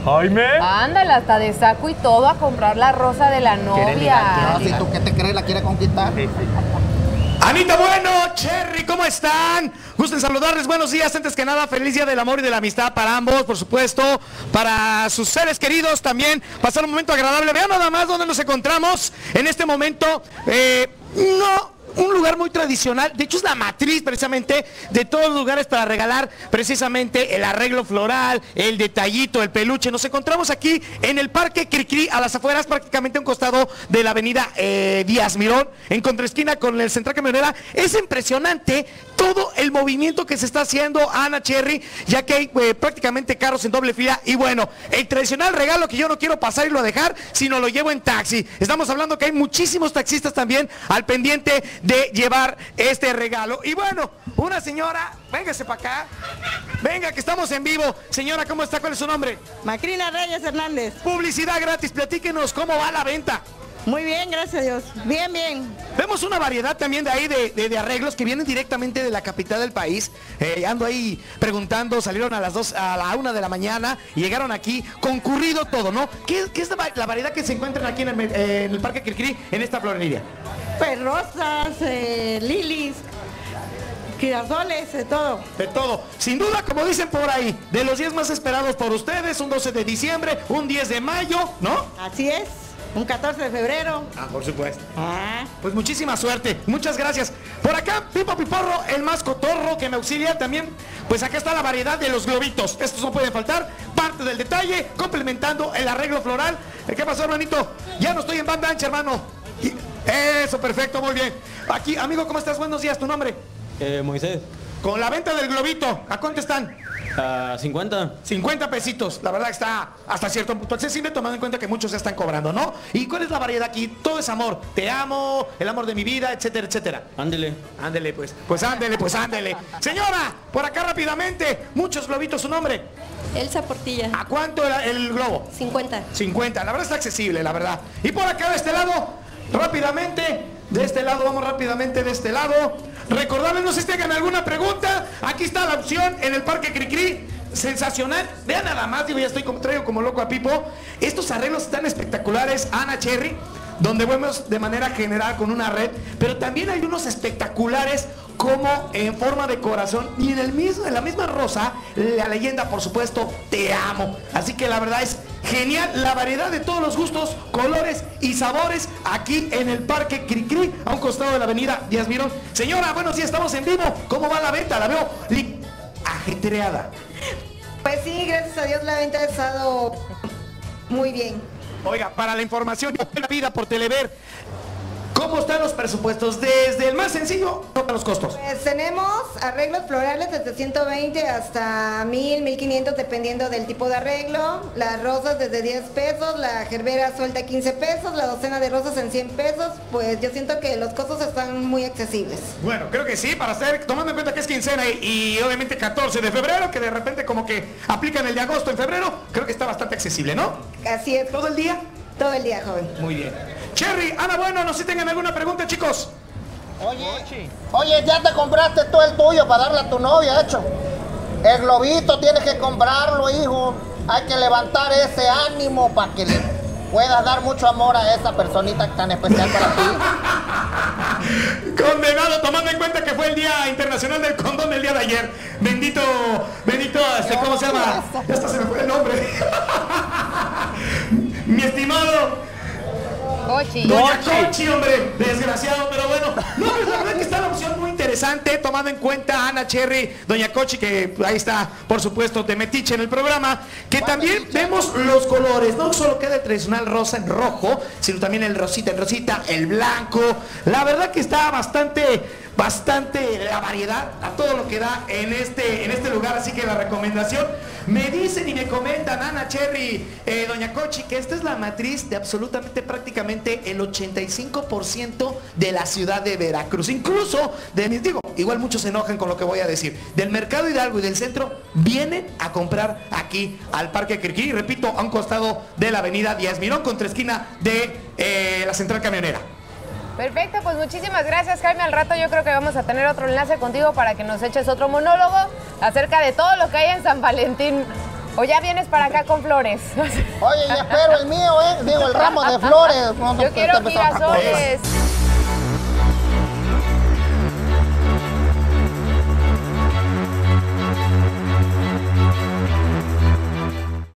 Jaime. Ándale, hasta de saco y todo a comprar la rosa de la novia. No, si tú qué te crees, la quiere conquistar. Sí, sí. Anita Bueno, Cherry, ¿cómo están? Gusten saludarles, buenos días. Antes que nada, feliz día del amor y de la amistad para ambos, por supuesto, para sus seres queridos también, pasar un momento agradable. Vean nada más dónde nos encontramos en este momento. Un lugar muy tradicional, de hecho es la matriz precisamente de todos los lugares para regalar precisamente el arreglo floral, el detallito, el peluche. Nos encontramos aquí en el Parque Cricri, a las afueras, prácticamente a un costado de la avenida Díaz Mirón, en contraesquina con el Central Camionera. Es impresionante todo el movimiento que se está haciendo, Ana, Cherry, ya que hay prácticamente carros en doble fila. Y bueno, el tradicional regalo que yo no quiero pasar y lo dejar, sino lo llevo en taxi. Estamos hablando que hay muchísimos taxistas también al pendiente de llevar este regalo. Y bueno, una señora, véngase para acá, venga que estamos en vivo. Señora, ¿cómo está? ¿Cuál es su nombre? Macrina Reyes Hernández. Publicidad gratis, platíquenos cómo va la venta. Muy bien, gracias a Dios. Bien, bien. Vemos una variedad también de ahí de arreglos que vienen directamente de la capital del país. Ando ahí preguntando, salieron a las 2, a la 1 de la mañana y llegaron aquí, concurrido todo, ¿no? ¿Qué es la variedad que se encuentran aquí en el Parque Cricri, en esta florería? Pues rosas, lilies, girasoles, de todo. De todo. Sin duda, como dicen por ahí, de los 10 más esperados por ustedes, un 12 de diciembre, un 10 de mayo, ¿no? Así es. Un 14 de febrero. Por supuesto. Ah. Pues muchísima suerte, muchas gracias. Por acá, Pipo Piporro, el más cotorro que me auxilia también. Pues acá está la variedad de los globitos. Estos no pueden faltar, parte del detalle, complementando el arreglo floral. ¿Qué pasó, hermanito? Ya no estoy en banda ancha, hermano. Eso, perfecto, muy bien. Aquí, amigo, ¿cómo estás? Buenos días, ¿tu nombre? Moisés. Con la venta del globito, ¿a cuánto están? 50. 50 pesitos, la verdad que está hasta cierto punto accesible, tomando en cuenta que muchos ya están cobrando, ¿no? ¿Y cuál es la variedad aquí? Todo es amor, te amo, el amor de mi vida, etcétera, etcétera. Ándele. Ándele, pues ándele. Señora, por acá rápidamente, muchos globitos, ¿su nombre? Elsa Portilla. ¿A cuánto el globo? 50. 50, la verdad está accesible, la verdad. Y por acá de este lado, rápidamente, de este lado, vamos rápidamente de este lado. Recordarles, no sé si tengan alguna pregunta. Aquí está la opción en el Parque Cricri. Sensacional. Vean nada más, digo, ya traigo como loco a Pipo. Estos arreglos están espectaculares, Ana, Cherry, donde vemos de manera general con una red, pero también hay unos espectaculares como en forma de corazón y en la misma rosa, la leyenda, por supuesto, te amo. Así que la verdad es genial la variedad de todos los gustos, colores y sabores aquí en el Parque Cricri, a un costado de la avenida Díaz Mirón. Señora, buenos días, estamos en vivo. ¿Cómo va la venta? La veo ajetreada. Pues sí, gracias a Dios la venta ha estado muy bien. Oiga, para la información de la vida por Telever, ¿cómo están los presupuestos? Desde el más sencillo hasta los costos. Pues tenemos arreglos florales desde 120 hasta 1000, 1500 dependiendo del tipo de arreglo. Las rosas desde 10 pesos, la gerbera suelta 15 pesos, la docena de rosas en 100 pesos. Pues yo siento que los costos están muy accesibles. Bueno, creo que sí, para hacer, tomando en cuenta que es quincena y obviamente 14 de febrero, que de repente como que aplican el de agosto en febrero, creo que está bastante accesible, ¿no? Así es. ¿Todo el día? Todo el día, joven. Muy bien. Cherry, Ana, bueno, no sé si tengan alguna pregunta, chicos. Oye, ya te compraste todo el tuyo para darle a tu novia, hecho. El globito tienes que comprarlo, hijo. Hay que levantar ese ánimo para que le puedas dar mucho amor a esa personita tan especial para ti. Condenado, tomando en cuenta que fue el Día Internacional del Condón el día de ayer. Bendito, ¿cómo se llama? Hasta se me fue el nombre. Mi estimado Cochi. Doña Cochi, hombre, desgraciado, pero bueno. No, pues la verdad que está la opción muy interesante, tomando en cuenta Ana, Cherry, Doña Cochi, que ahí está, por supuesto, de metiche en el programa, que también vemos los colores, no solo queda el tradicional rosa en rojo, sino también el rosita en rosita, el blanco. La verdad que está bastante la variedad a todo lo que da en este lugar, así que la recomendación. Me dicen y me comentan Ana, Cherry, Doña Cochi, que esta es la matriz de absolutamente prácticamente el 85% de la ciudad de Veracruz, incluso igual muchos se enojan con lo que voy a decir, del Mercado Hidalgo y del centro vienen a comprar aquí al Parque Cricri, y repito, a un costado de la avenida Díaz Mirón, contra esquina de la Central Camionera. Perfecto, pues muchísimas gracias, Jaime. Al rato yo creo que vamos a tener otro enlace contigo para que nos eches otro monólogo acerca de todo lo que hay en San Valentín. O ya vienes para acá con flores. Oye, ya espero el mío, Digo, el ramo de flores. Yo quiero girasoles.